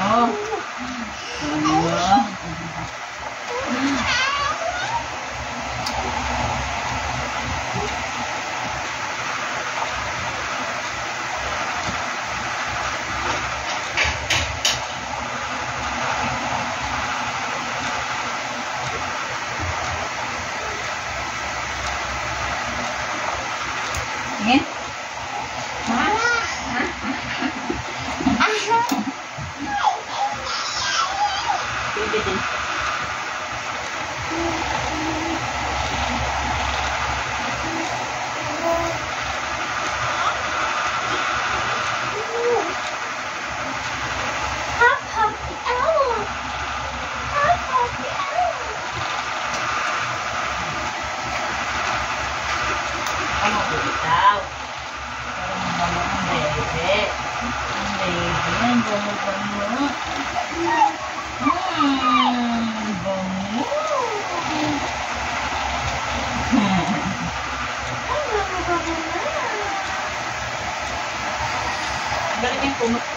Tingin. Pwede din. Ano po bitaw? Parang bango ang bebe. Ang bebe, ang bango-bango. Bango. Galing yung kumot.